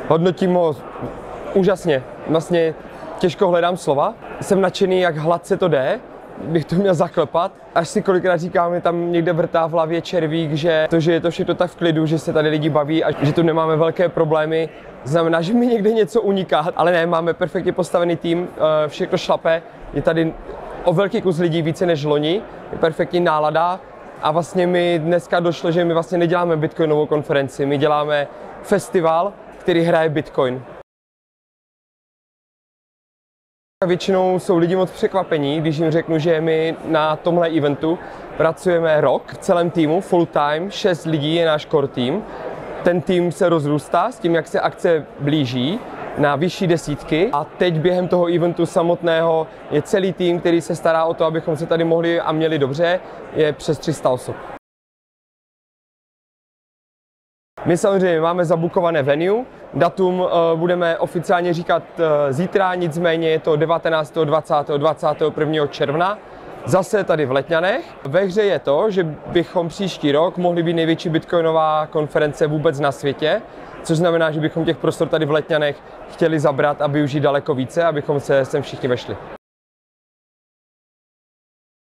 Hodnotím ho úžasně. Vlastně těžko hledám slova. Jsem nadšený, jak hladce to jde. Bych to měl zaklepat. Až si kolikrát říkáme, tam někde vrtá v hlavě červík, že je to všechno tak v klidu, že se tady lidi baví a že tu nemáme velké problémy. Znamená, že mi někde něco uniká, ale ne, máme perfektně postavený tým, všechno šlape. Je tady o velký kus lidí více než loni, je perfektní nálada a vlastně mi dneska došlo, že my vlastně neděláme bitcoinovou konferenci, my děláme festival, který hraje bitcoin. Většinou jsou lidi moc překvapení, když jim řeknu, že my na tomhle eventu pracujeme rok v celém týmu, full time, 6 lidí je náš core tým. Ten tým se rozrůstá s tím, jak se akce blíží na vyšší desítky a teď během toho eventu samotného je celý tým, který se stará o to, abychom se tady mohli a měli dobře, je přes 300 osob. My samozřejmě máme zabukované venue, datum budeme oficiálně říkat zítra, nicméně je to 19., 20., 21. června, zase tady v Letňanech. Ve hře je to, že bychom příští rok mohli být největší bitcoinová konference vůbec na světě, což znamená, že bychom těch prostor tady v Letňanech chtěli zabrat a využít daleko více, abychom se sem všichni vešli.